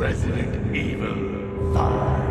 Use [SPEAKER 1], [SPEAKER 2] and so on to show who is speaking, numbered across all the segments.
[SPEAKER 1] Resident Evil 5.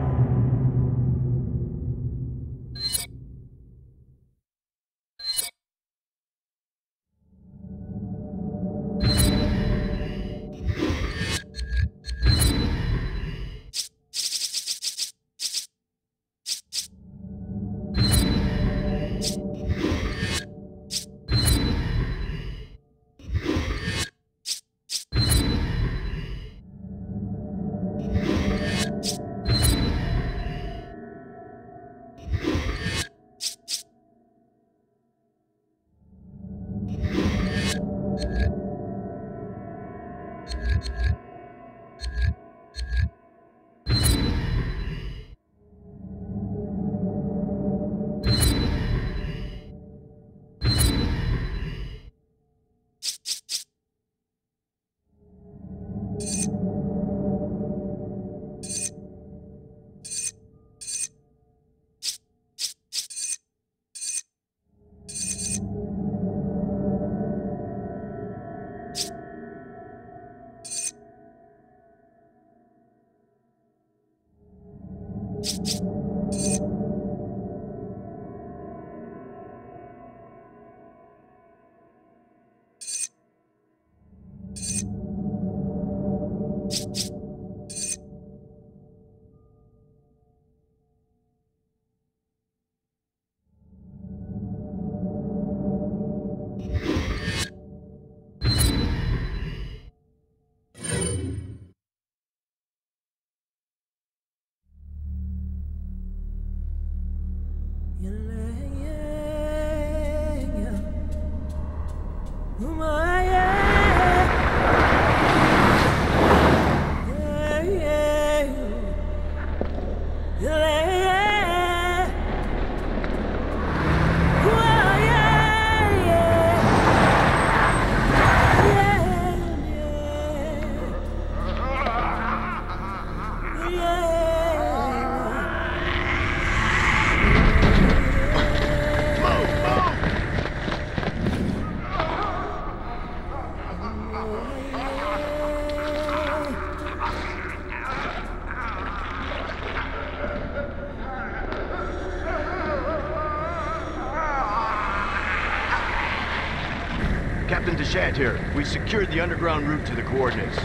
[SPEAKER 2] Captain Deshant here. We secured the underground route to the coordinates.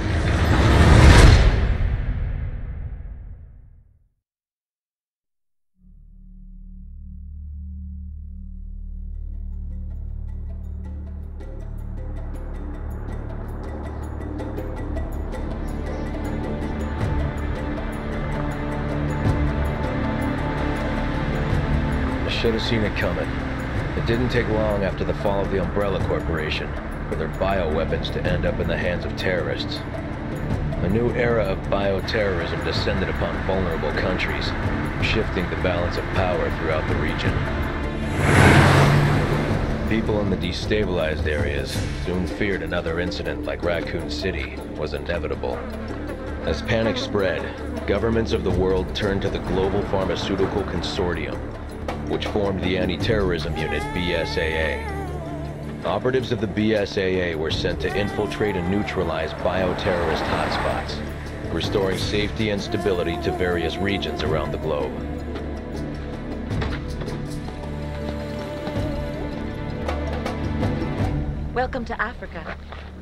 [SPEAKER 3] I should have seen it coming. It didn't take long after the fall of the Umbrella Corporation for their bioweapons to end up in the hands of terrorists. A new era of bioterrorism descended upon vulnerable countries, shifting the balance of power throughout the region. People in the destabilized areas soon feared another incident like Raccoon City was inevitable. As panic spread, governments of the world turned to the Global Pharmaceutical Consortium, which formed the anti-terrorism unit BSAA. Operatives of the BSAA were sent to infiltrate and neutralize bioterrorist hotspots, restoring safety and stability to various regions around the globe.
[SPEAKER 4] Welcome to Africa.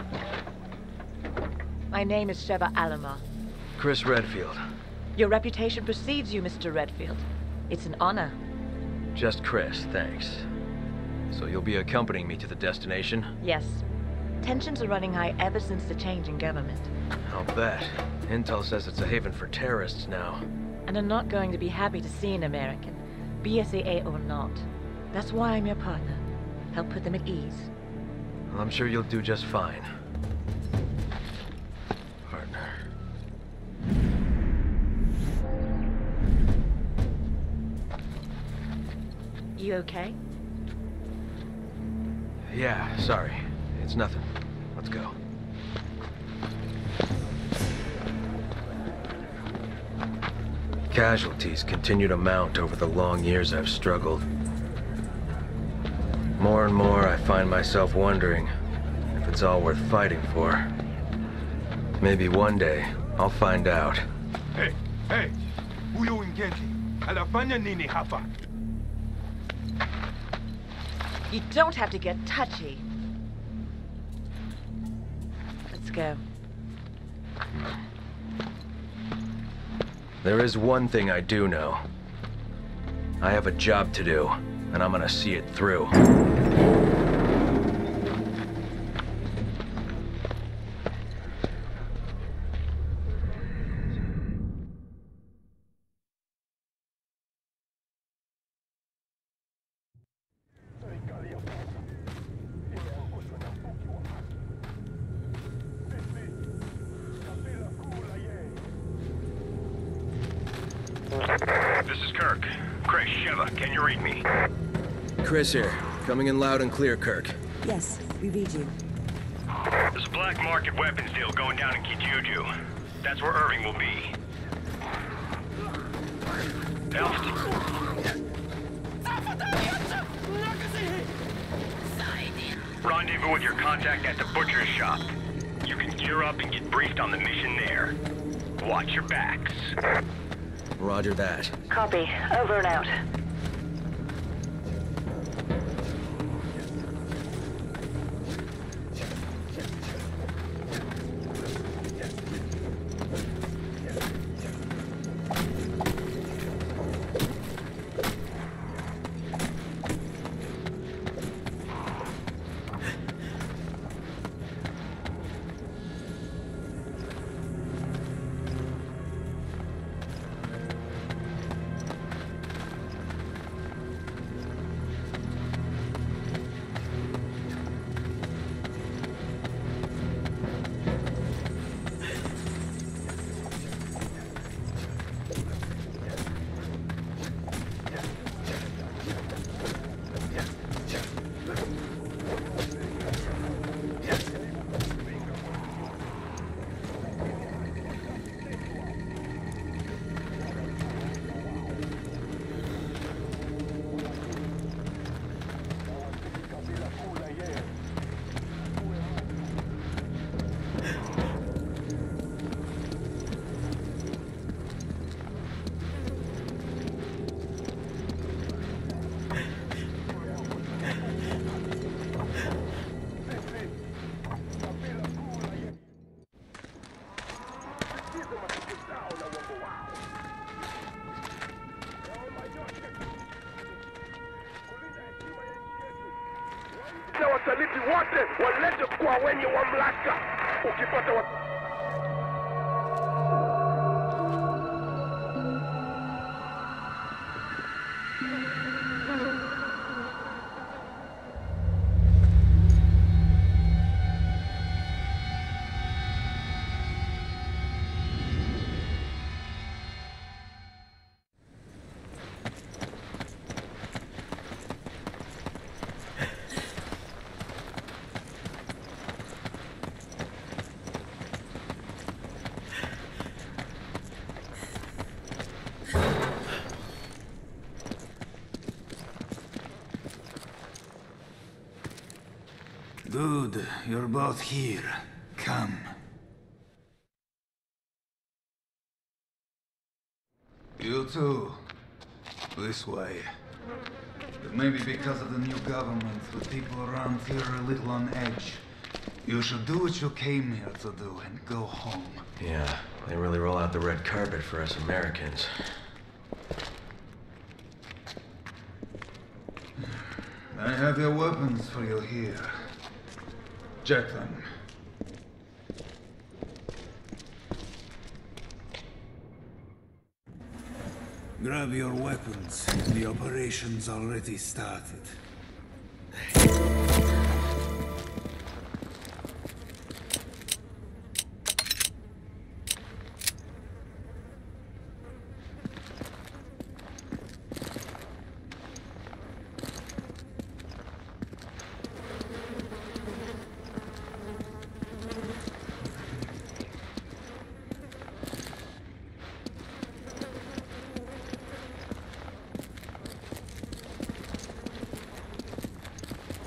[SPEAKER 4] My name is Sheva Alomar.
[SPEAKER 3] Chris Redfield.
[SPEAKER 4] Your reputation precedes you, Mr. Redfield. It's an honor.
[SPEAKER 3] Just Chris, thanks. So you'll be accompanying me to the destination?
[SPEAKER 4] Yes. Tensions are running high ever since the change in government.
[SPEAKER 3] I'll bet. Intel says it's a haven for terrorists now.
[SPEAKER 4] And I'm not going to be happy to see an American, BSAA or not. That's why I'm your partner. Help put them at ease.
[SPEAKER 3] Well, I'm sure you'll do just fine. Partner.
[SPEAKER 4] You okay?
[SPEAKER 3] Yeah, sorry. It's nothing. Let's go. Casualties continue to mount over the long years I've struggled. More and more, I find myself wondering if it's all worth fighting for. Maybe one day, I'll find out.
[SPEAKER 1] Hey, hey! Huyo ingenti, anafanya nini hapa?
[SPEAKER 4] You don't have to get touchy. Let's go.
[SPEAKER 3] There is one thing I do know. I have a job to do, and I'm gonna see it through.
[SPEAKER 5] This is Kirk. Chris, Sheva, can you read me?
[SPEAKER 3] Chris here. Coming in loud and clear, Kirk.
[SPEAKER 6] Yes, we read you.
[SPEAKER 5] There's a black market weapons deal going down in Kijuju. That's where Irving will be. Rendezvous with your contact at the butcher's shop. You can gear up and get briefed on the mission there. Watch your backs.
[SPEAKER 3] Roger that.
[SPEAKER 4] Copy. Over and out.
[SPEAKER 1] Na wasaliti wote walete kwa wenye mamlaka. Ukipata
[SPEAKER 7] Good, you're both here. Come. You too. This way. But maybe because of the new government, the people around here are a little on edge. You should do what you came here to do and go home.
[SPEAKER 3] Yeah, they really roll out the red carpet for us Americans.
[SPEAKER 7] I have your weapons for you here. Check them. Grab your weapons. The operation's already started.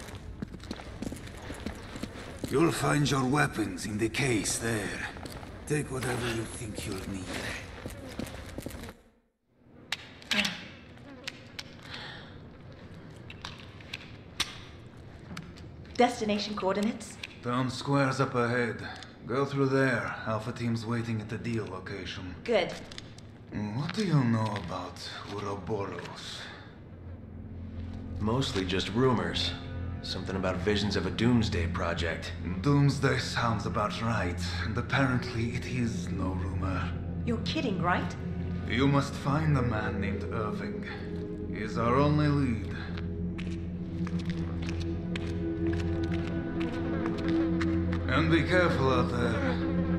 [SPEAKER 7] You'll find your weapons in the case there. Take whatever you think you'll need.
[SPEAKER 4] Destination coordinates?
[SPEAKER 7] Town square's up ahead. Go through there. Alpha team's waiting at the deal location.
[SPEAKER 4] Good.
[SPEAKER 7] What do you know about Ouroboros?
[SPEAKER 3] Mostly just rumors. Something about visions of a doomsday project.
[SPEAKER 7] Doomsday sounds about right, and apparently it is no rumor.
[SPEAKER 4] You're kidding, right?
[SPEAKER 7] You must find a man named Irving. He's our only lead. And be careful out there.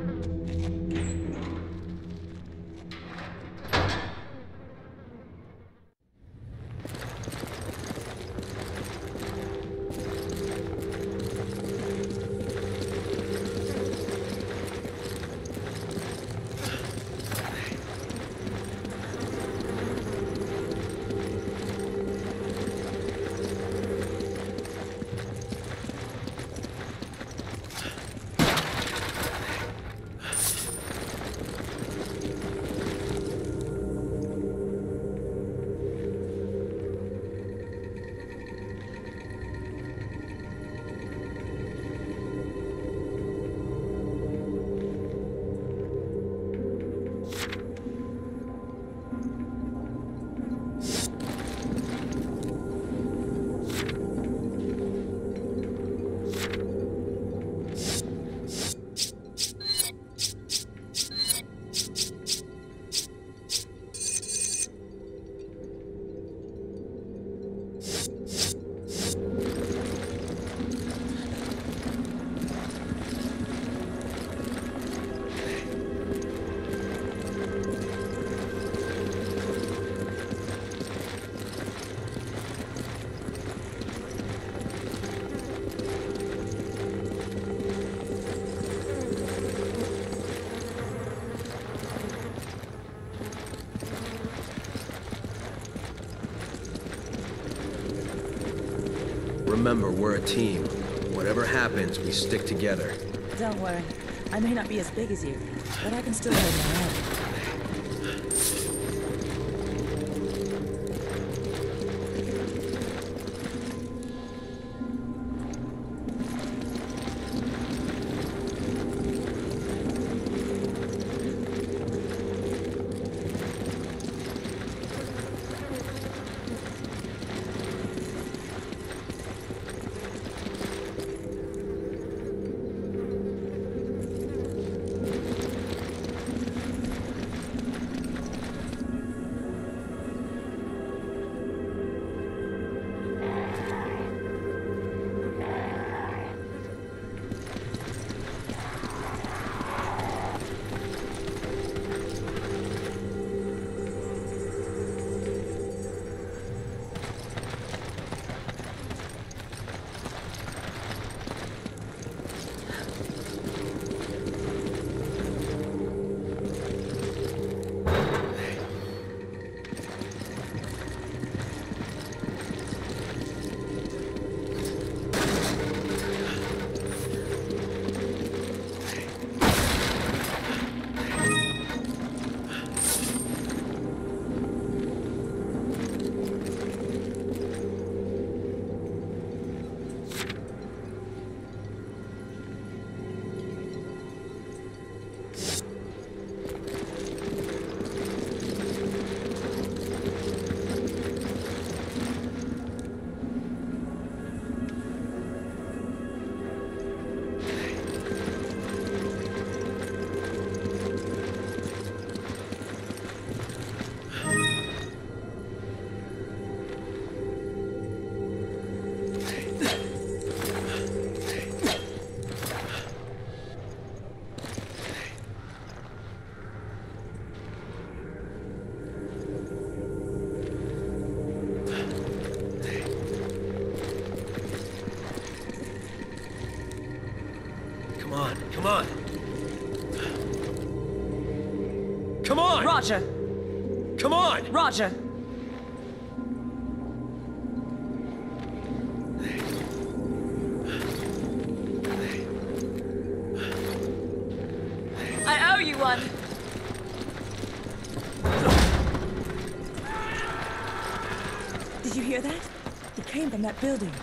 [SPEAKER 3] Remember, we're a team. Whatever happens, we stick together.
[SPEAKER 6] Don't worry. I may not be as big as you, but I can still hold my own.
[SPEAKER 3] Come on. Come on!
[SPEAKER 6] Roger.
[SPEAKER 3] Come on!
[SPEAKER 6] Roger. I owe you one. Did you hear that? It came from that building.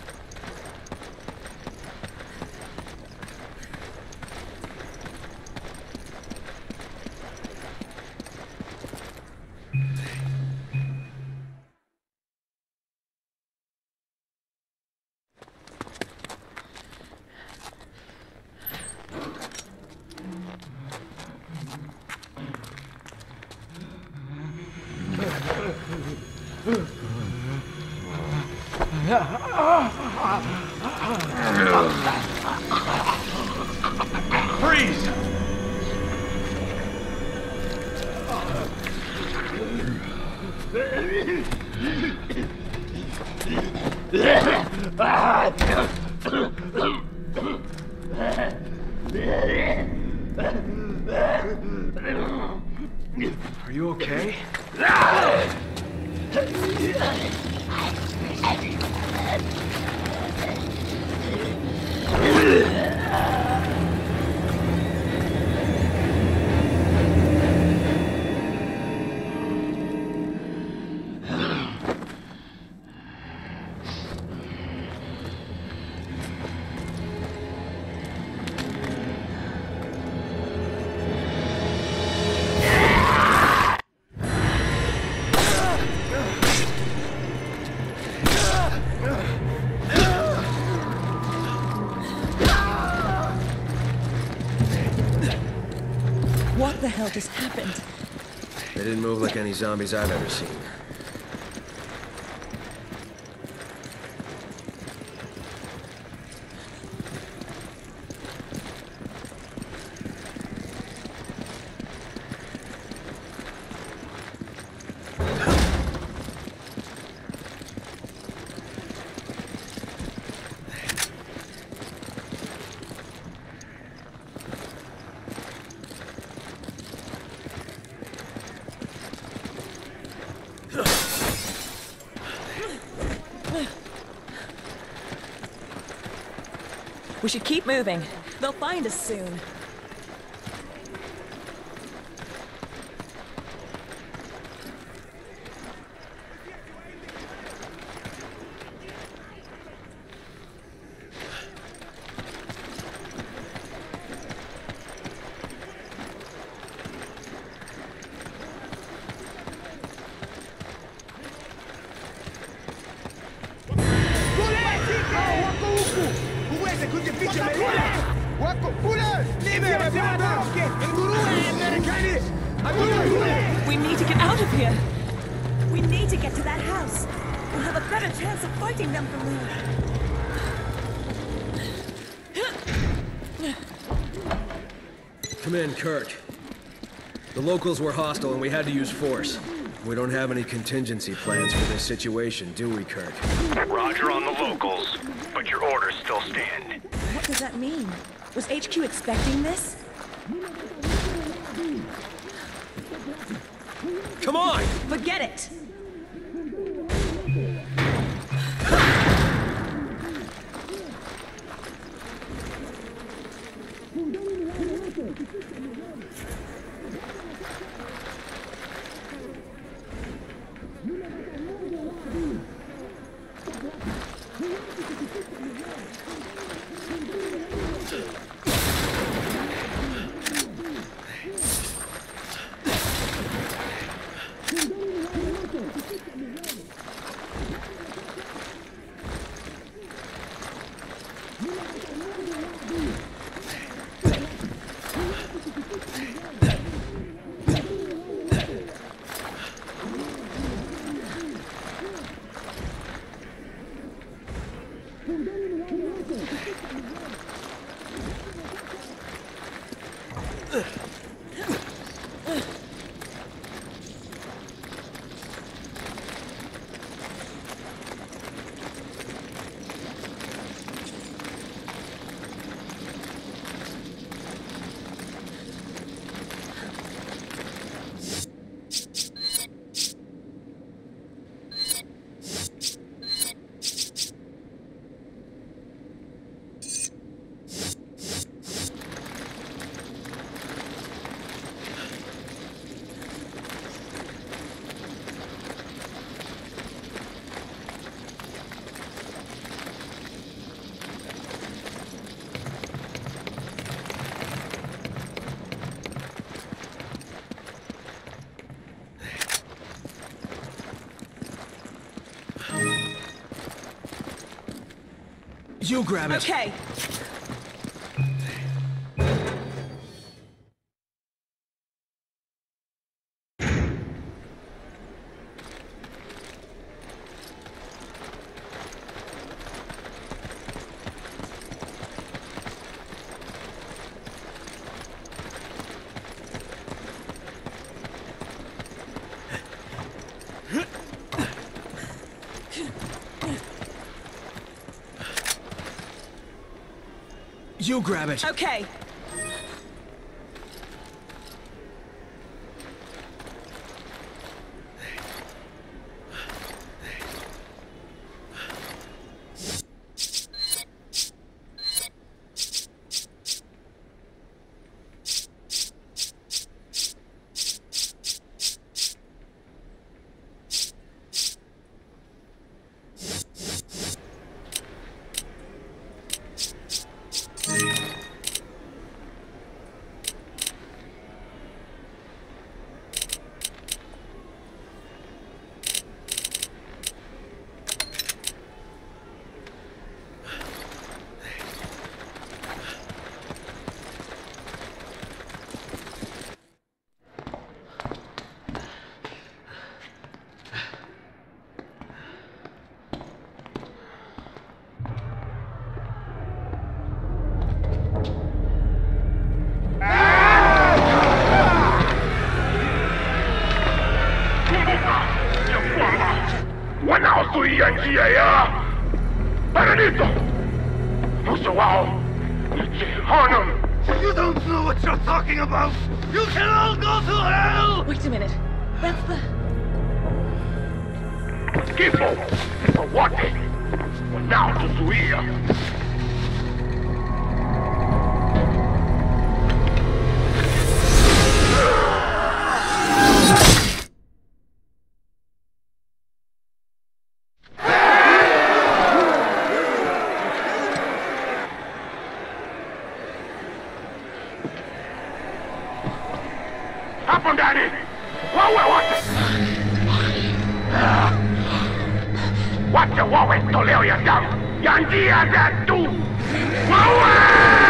[SPEAKER 1] Freeze!
[SPEAKER 3] Are you okay?
[SPEAKER 6] What the hell just happened?
[SPEAKER 3] They didn't move like any zombies I've ever seen.
[SPEAKER 6] We should keep moving. They'll find us soon. We need to get out of here. We need to get to that house. We'll have a better chance of fighting them from there.
[SPEAKER 3] Come in, Kirk. The locals were hostile and we had to use force. We don't have any contingency plans for this situation, do we, Kirk?
[SPEAKER 5] Roger on the locals, but your orders still stand.
[SPEAKER 6] What does that mean? Was HQ expecting this?
[SPEAKER 3] Come on!
[SPEAKER 6] Forget it!
[SPEAKER 8] You grab it.
[SPEAKER 6] Okay.
[SPEAKER 8] You grab it.
[SPEAKER 6] Okay.
[SPEAKER 1] You don't know what you're talking about! You can all go to hell!
[SPEAKER 4] Wait a minute. That's the...
[SPEAKER 5] Tipo, for what? Now to Suia. Hapo ndani! Wawe wote! Wacha wawe toleo ya damu ya njia zetu! Wawe!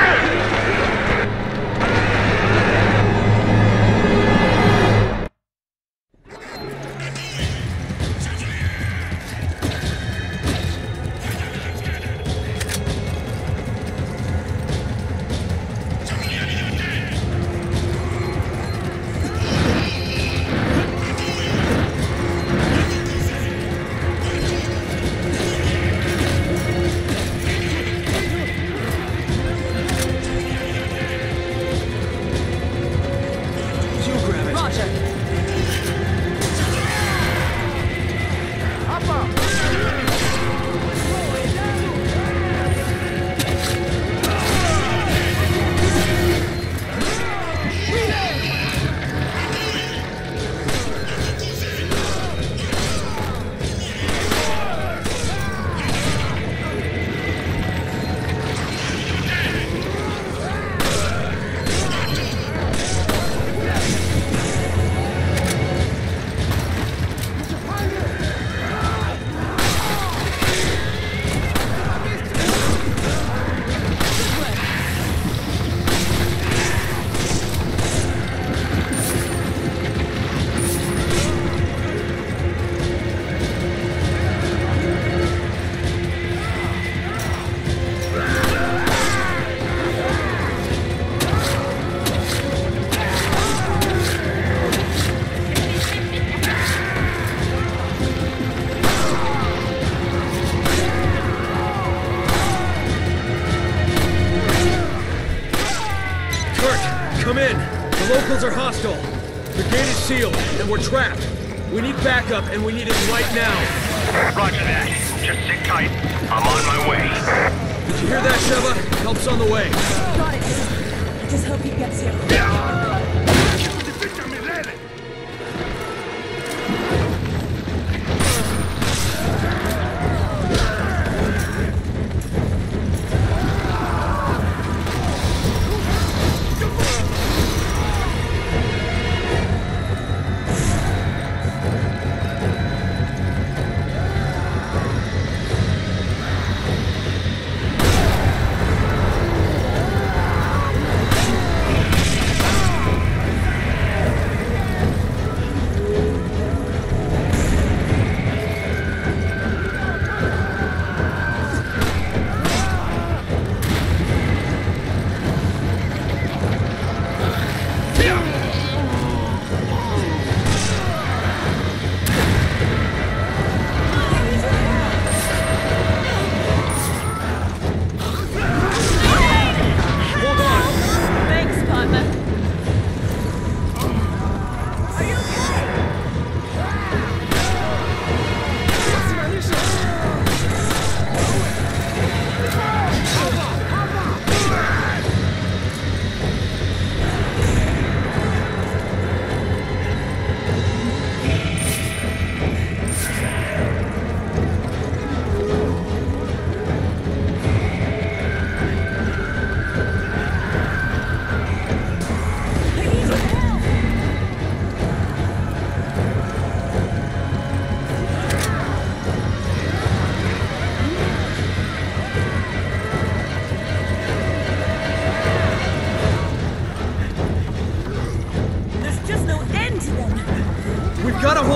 [SPEAKER 8] Are hostile. The gate is sealed, and we're trapped. We need backup, and we need it right now.
[SPEAKER 5] Roger that. Just sit tight. I'm on my way.
[SPEAKER 8] Did you hear that, Sheva? Help's on the way.
[SPEAKER 6] Got it. I just hope he gets here.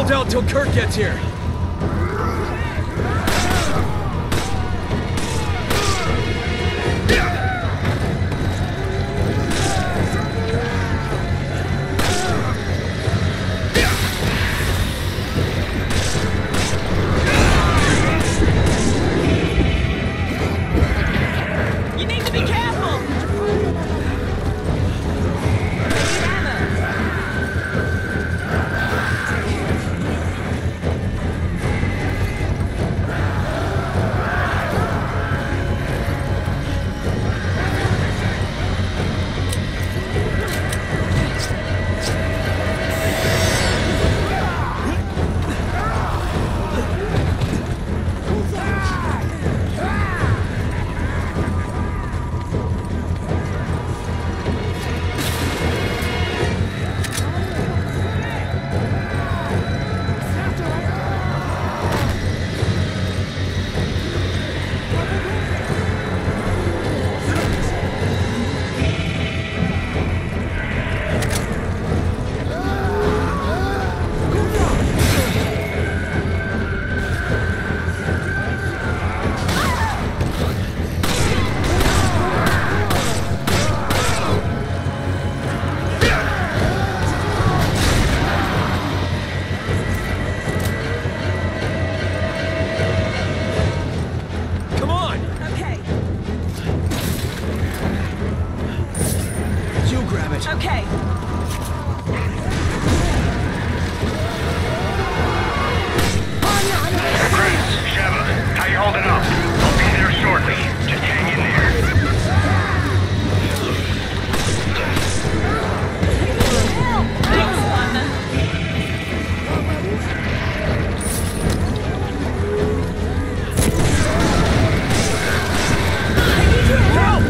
[SPEAKER 8] hold out till Kurt gets here.
[SPEAKER 6] You need to be careful! Okay.
[SPEAKER 5] Chris, Sheva, how you holding up? I'll be there shortly. Just hang in there.
[SPEAKER 6] Thanks, partner.
[SPEAKER 8] Help!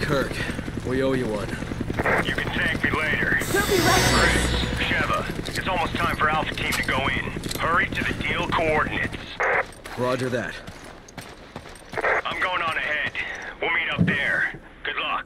[SPEAKER 8] Kirk. We owe you one.
[SPEAKER 5] You can thank me later.
[SPEAKER 6] Don't be reckless.
[SPEAKER 5] Sheva, it's almost time for Alpha Team to go in. Hurry to the deal coordinates.
[SPEAKER 8] Roger that.
[SPEAKER 5] I'm going on ahead. We'll meet up there. Good luck.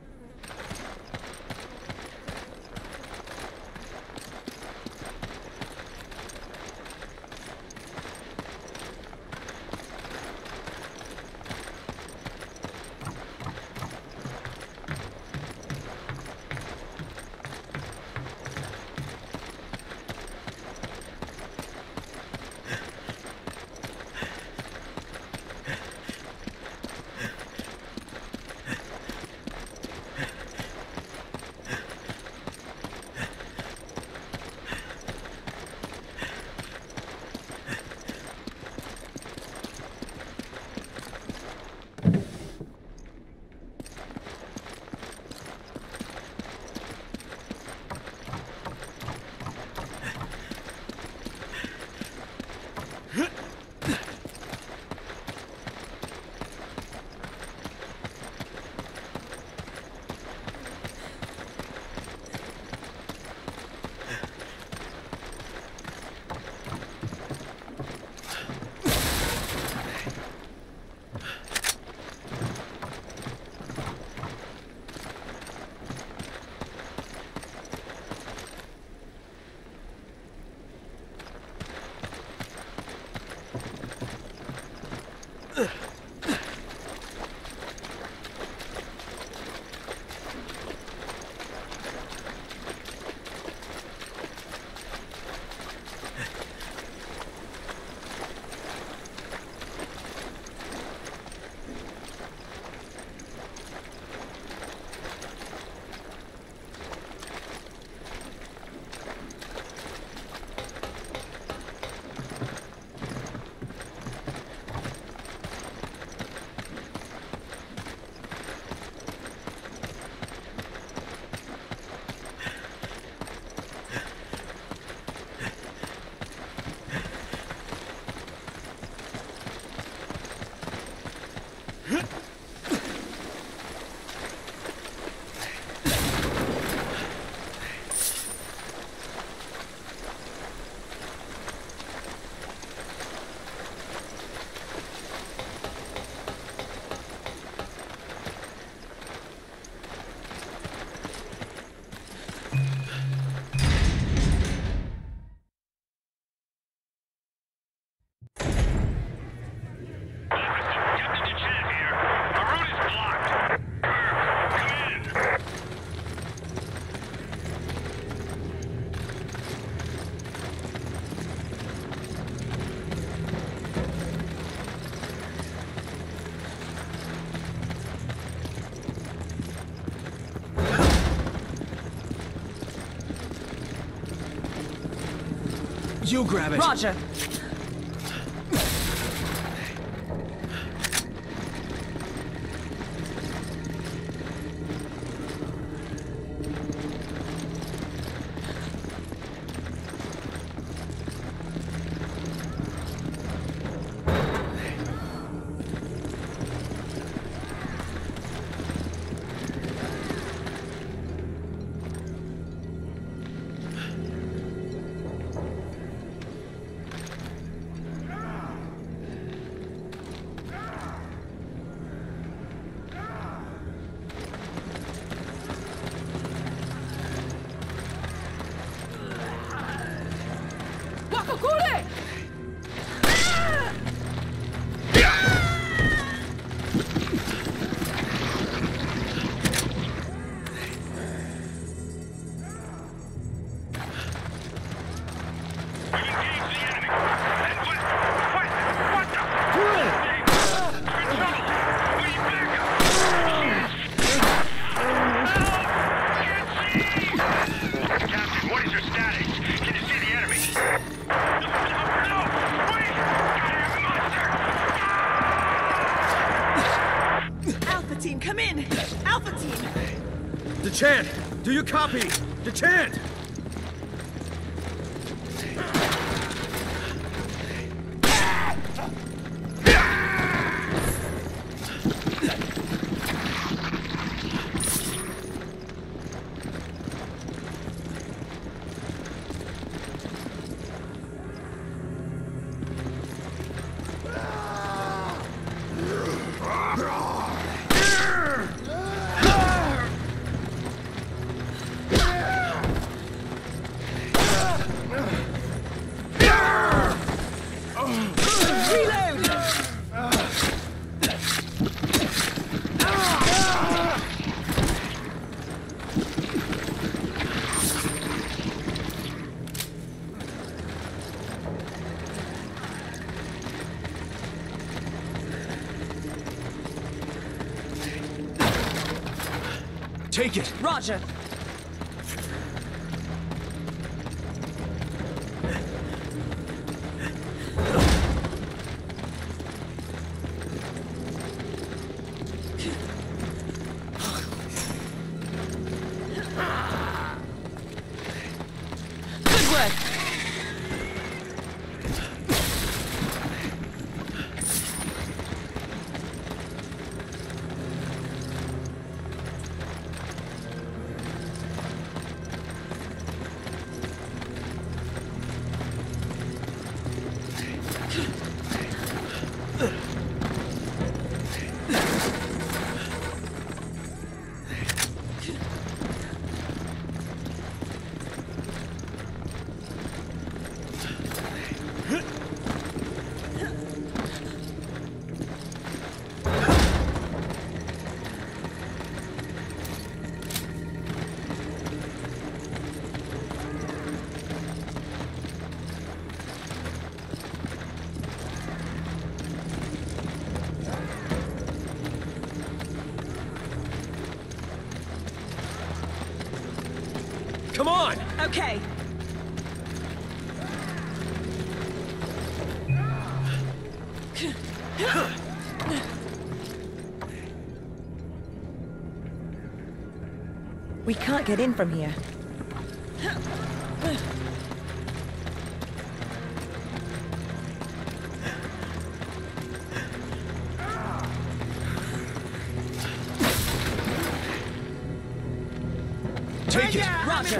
[SPEAKER 8] You grab it.
[SPEAKER 6] Roger. Come in! Alpha Team!
[SPEAKER 8] DeChant! Do you copy? DeChant! Take it!
[SPEAKER 6] Roger. Good work.
[SPEAKER 8] Come on!
[SPEAKER 6] Okay.
[SPEAKER 4] We can't get in from here.
[SPEAKER 8] Take it!
[SPEAKER 6] Roger.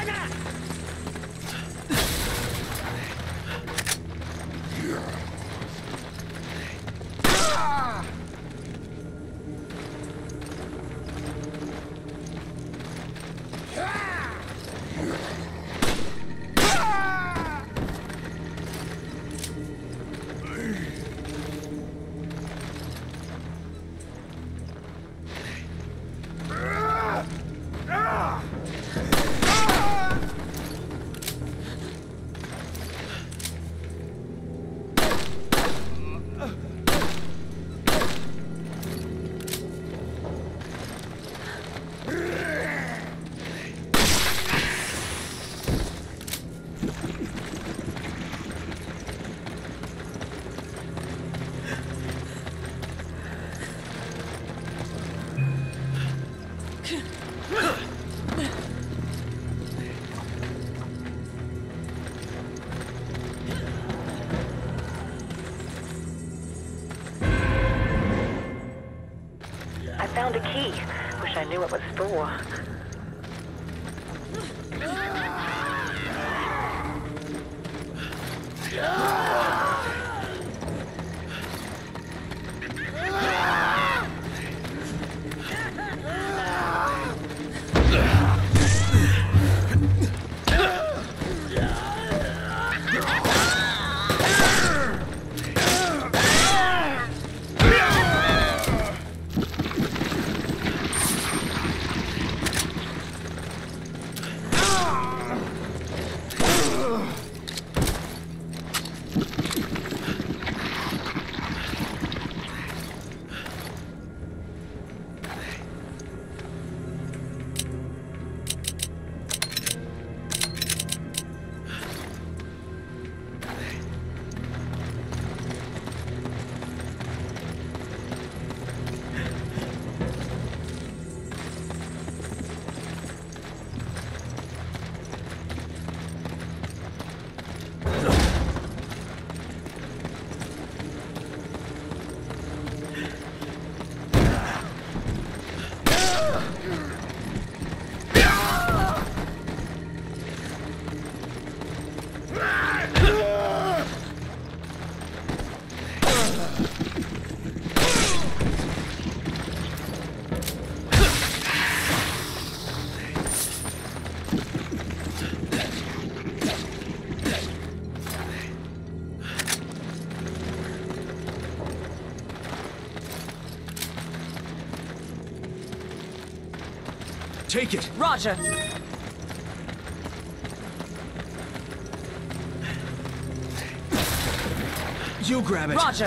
[SPEAKER 4] I found a key. Wish I knew what it was for.
[SPEAKER 8] Take it!
[SPEAKER 6] Roger.
[SPEAKER 8] You grab it!
[SPEAKER 6] Roger.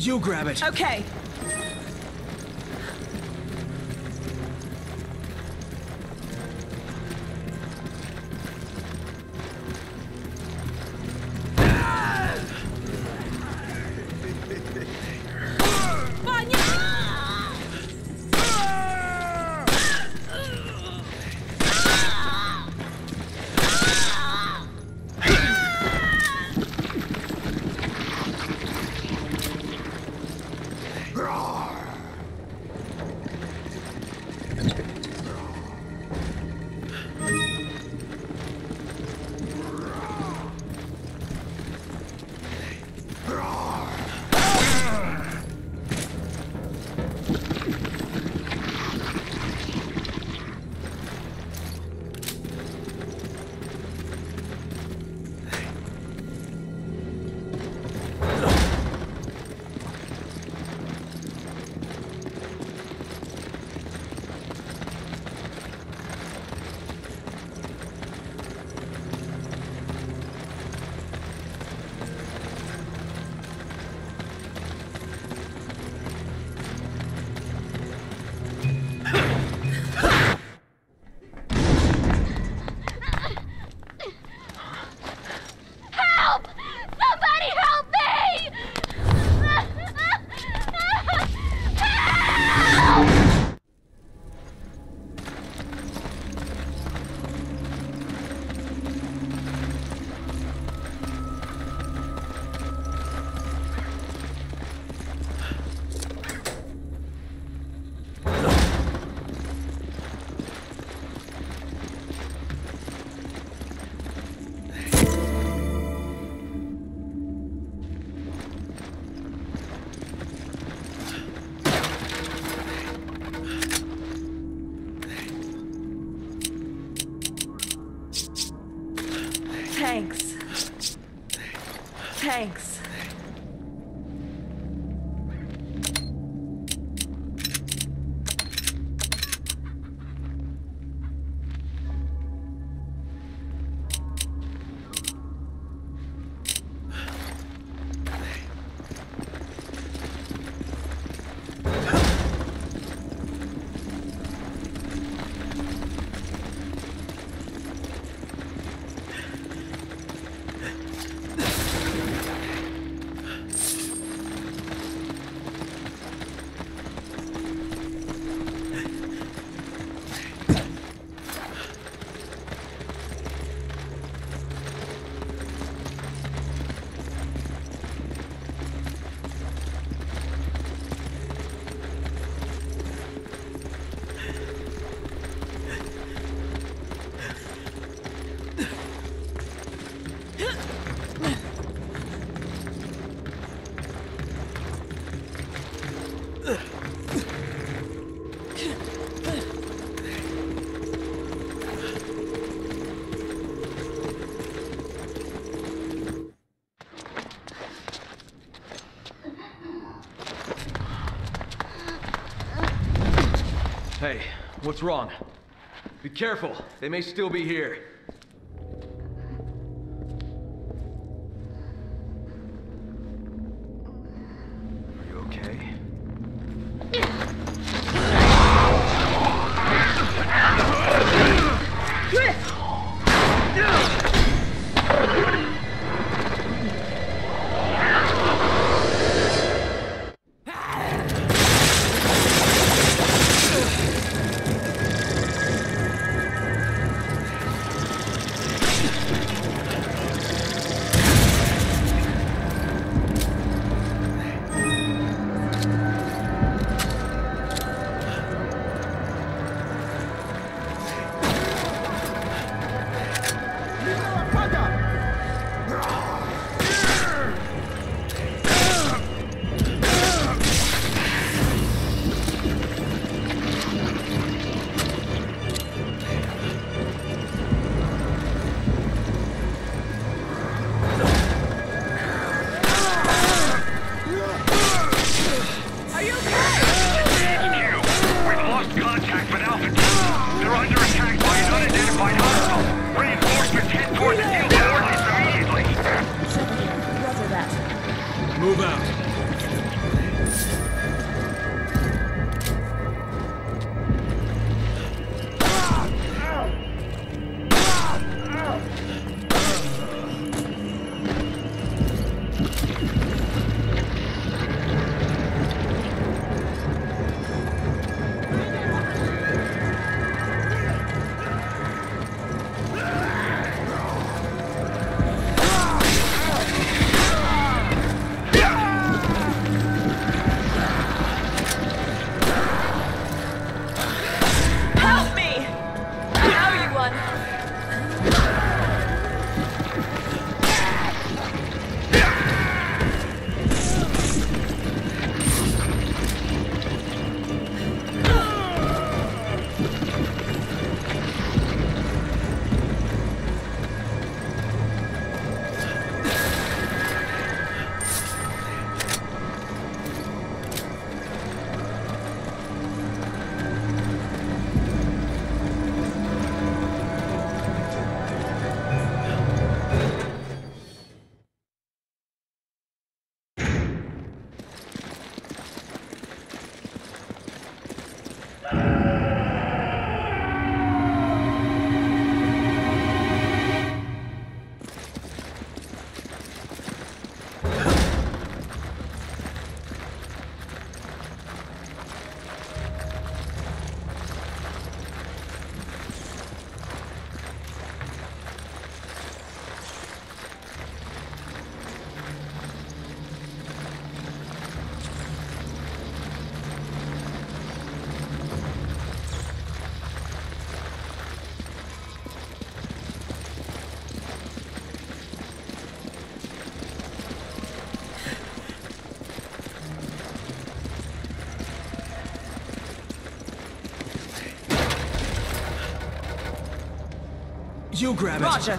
[SPEAKER 8] You grab it.
[SPEAKER 6] Okay. Thanks. Thanks.
[SPEAKER 8] Hey, what's wrong? Be careful. They may still be here. Are you okay? You grab it.
[SPEAKER 6] Roger.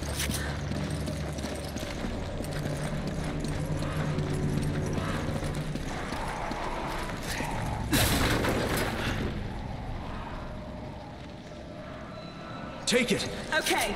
[SPEAKER 8] Take it.
[SPEAKER 6] Okay.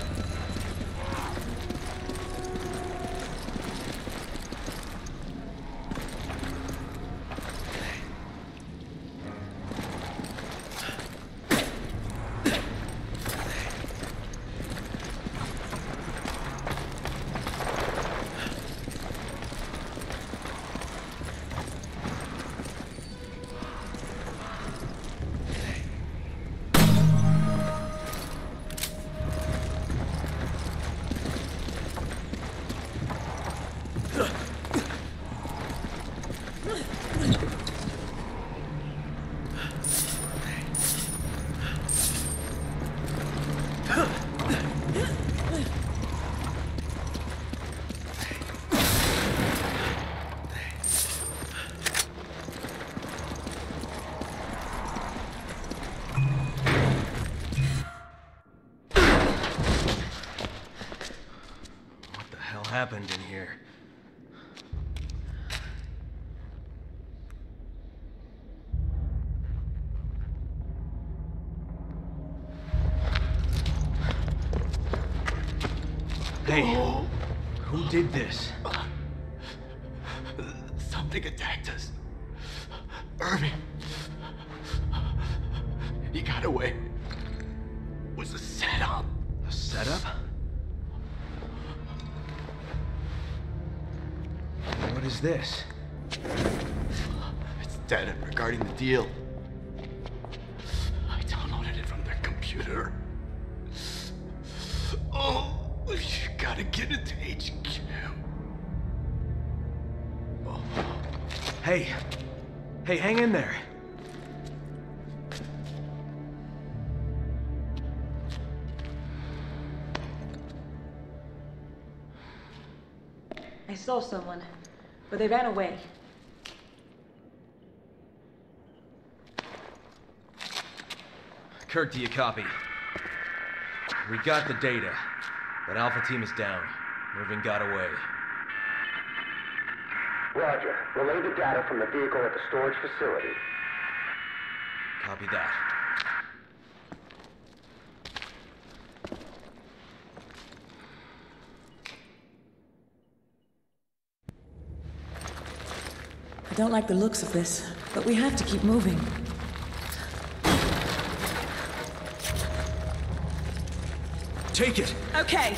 [SPEAKER 3] Happened in here? Hey, who did this?
[SPEAKER 2] Something attacked us. Irving. He got away. It was a setup.
[SPEAKER 3] A setup? What is this?
[SPEAKER 2] It's data regarding the deal. I downloaded it from their computer. Oh, you gotta get it to HQ.
[SPEAKER 3] Oh. Hey, hang in there.
[SPEAKER 4] I saw someone, but they ran away.
[SPEAKER 3] Kirk, do you copy? We got the data, but Alpha Team is down. Irving got away.
[SPEAKER 9] Roger. Relay the data from the vehicle at the storage facility.
[SPEAKER 3] Copy that.
[SPEAKER 6] I don't like the looks of this, but we have to keep moving.
[SPEAKER 8] Take it.
[SPEAKER 6] Okay.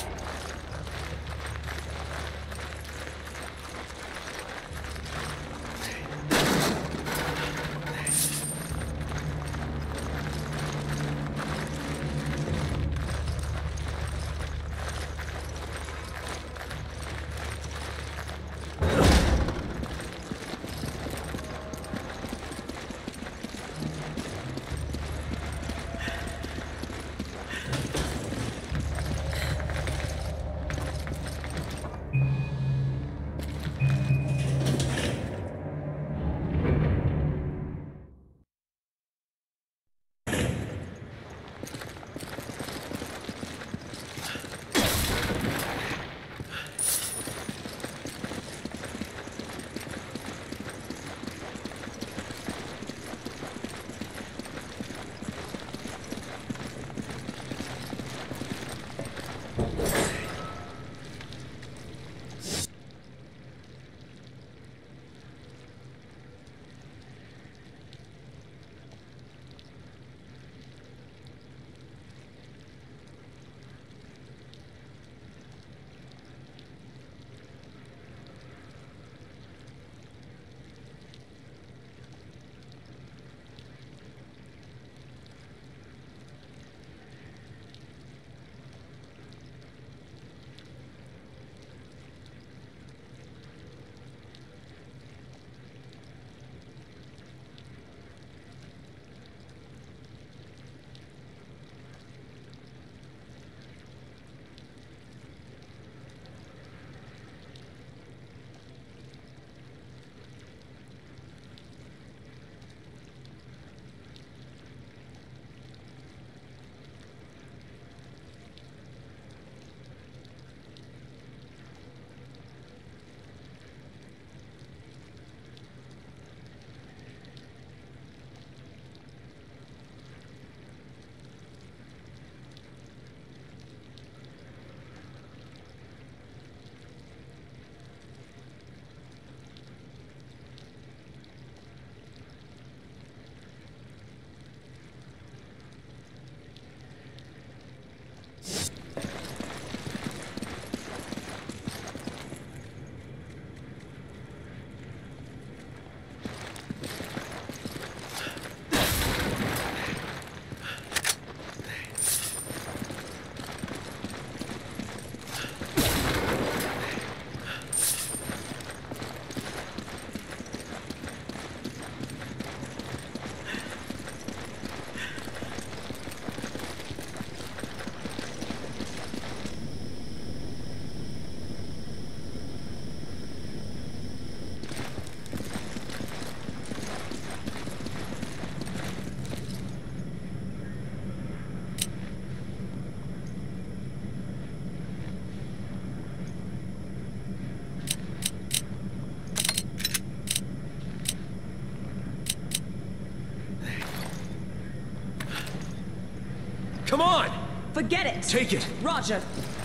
[SPEAKER 8] Come on!
[SPEAKER 6] Forget it!
[SPEAKER 8] Take it!
[SPEAKER 6] Roger.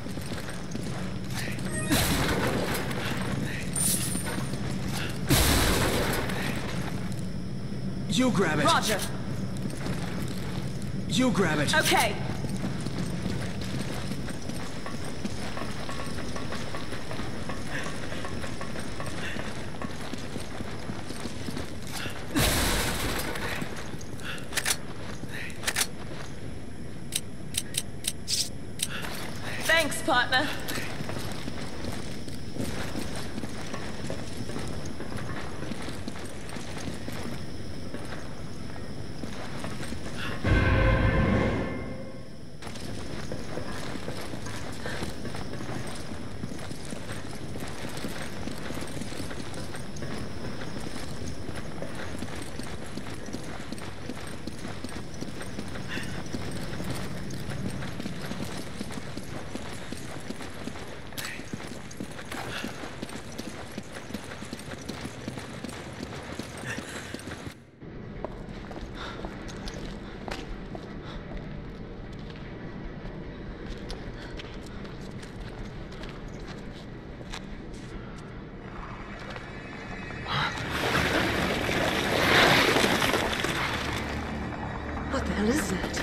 [SPEAKER 8] You grab it.
[SPEAKER 6] Roger.
[SPEAKER 8] You grab it.
[SPEAKER 6] Okay. Thanks, partner.
[SPEAKER 4] What the hell is that?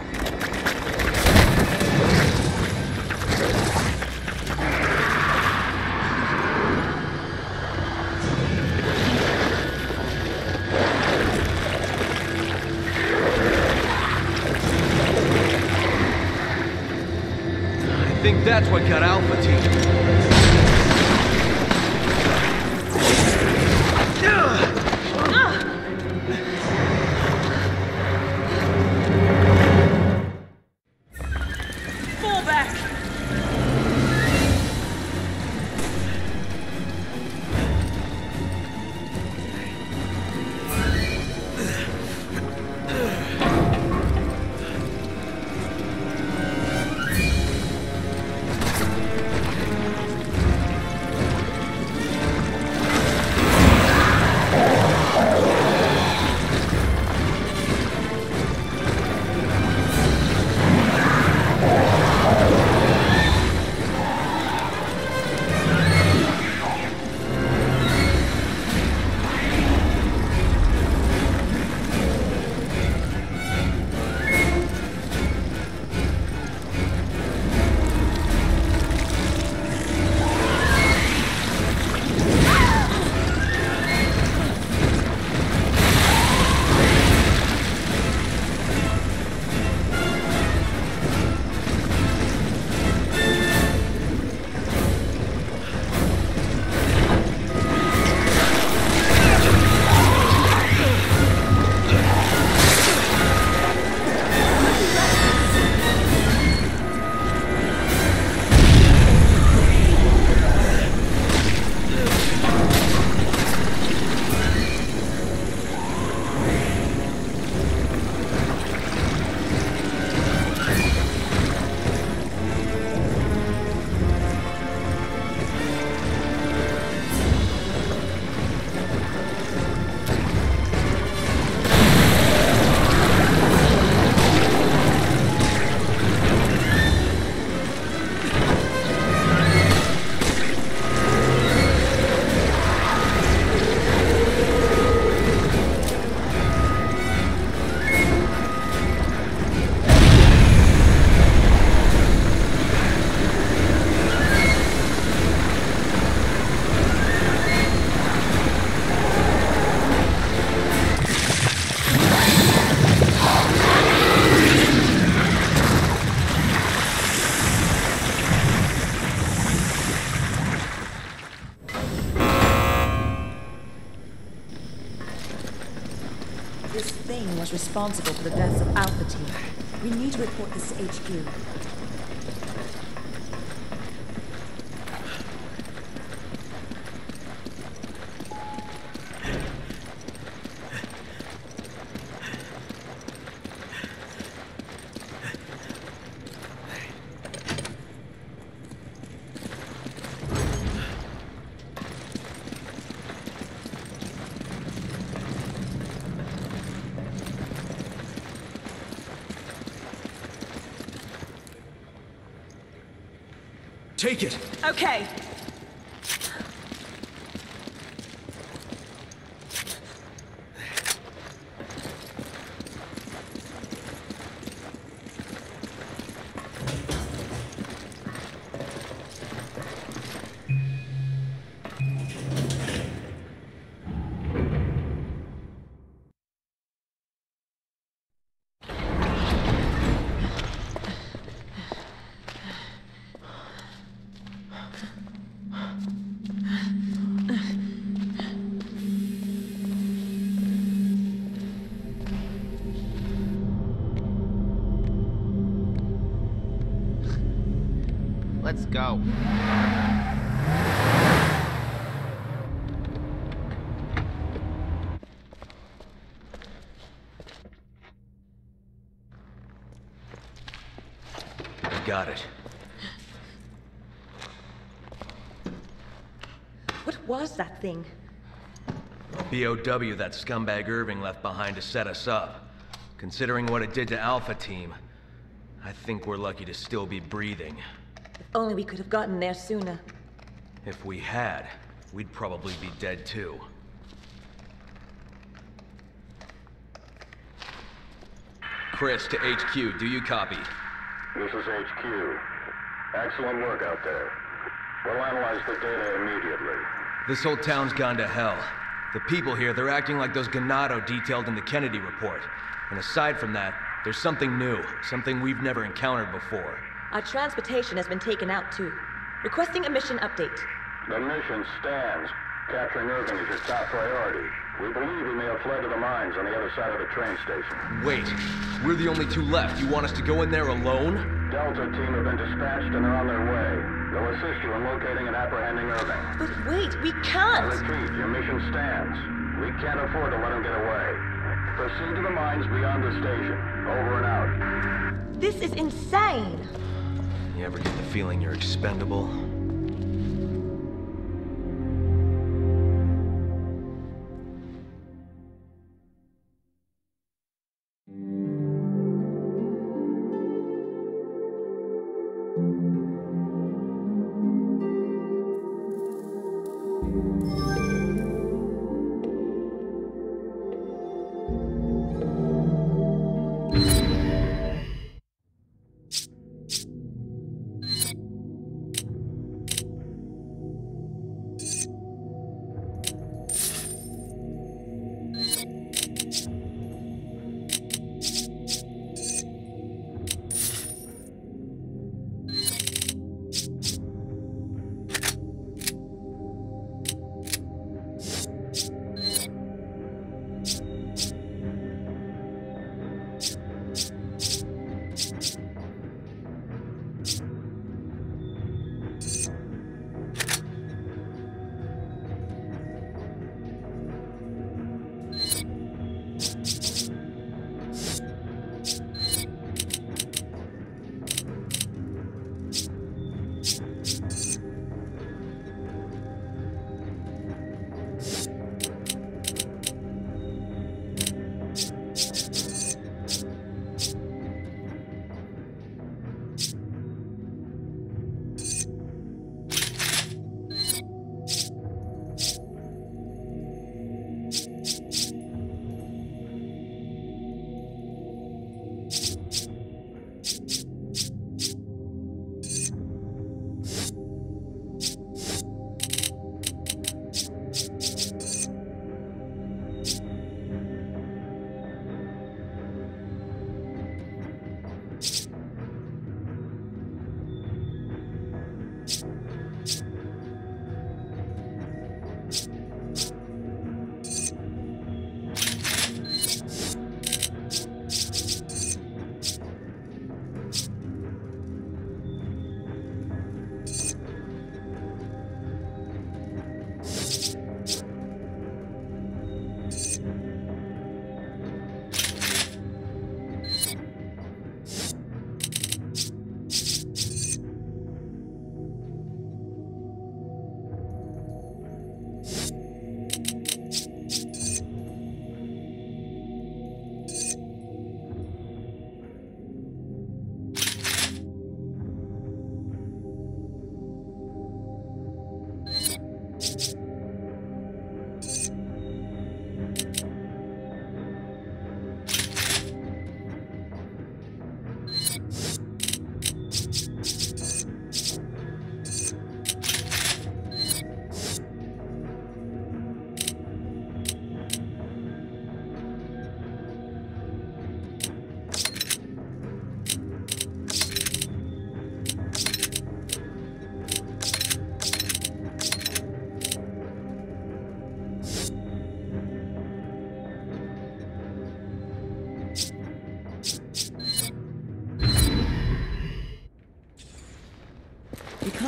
[SPEAKER 2] I think that's what got Alpha Team.
[SPEAKER 6] Fall back! This thing was responsible for the deaths of Alpha Team. We need to report this to HQ.
[SPEAKER 8] Take it!
[SPEAKER 6] Okay.
[SPEAKER 10] Let's go.
[SPEAKER 3] Got it.
[SPEAKER 4] What was that thing?
[SPEAKER 3] BOW that scumbag Irving left behind to set us up. Considering what it did to Alpha Team, I think we're lucky to still be breathing.
[SPEAKER 4] If only we could have gotten there sooner.
[SPEAKER 3] If we had, we'd probably be dead too. Chris, to HQ, do you copy?
[SPEAKER 9] This is HQ. Excellent work out there. We'll analyze the data immediately.
[SPEAKER 3] This whole town's gone to hell. The people here, they're acting like those Ganado detailed in the Kennedy report. And aside from that, there's something new, something we've never encountered before.
[SPEAKER 4] Our transportation has been taken out too. Requesting a mission update.
[SPEAKER 9] The mission stands. Capturing Irving is your top priority. We believe he may have fled to the mines on the other side of the train station.
[SPEAKER 3] Wait, we're the only two left. You want us to go in there alone?
[SPEAKER 9] Delta team have been dispatched and are on their way. They'll assist you in locating and apprehending Irving.
[SPEAKER 4] But wait, we
[SPEAKER 9] I
[SPEAKER 4] can't!
[SPEAKER 9] repeat, your mission stands. We can't afford to let him get away. Proceed to the mines beyond the station. Over and out.
[SPEAKER 4] This is insane!
[SPEAKER 3] You ever get the feeling you're expendable?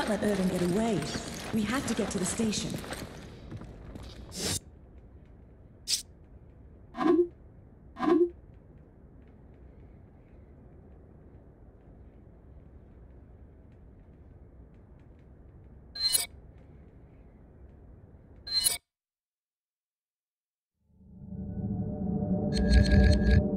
[SPEAKER 6] can't let Irving get away. We have to get to the station.
[SPEAKER 11] You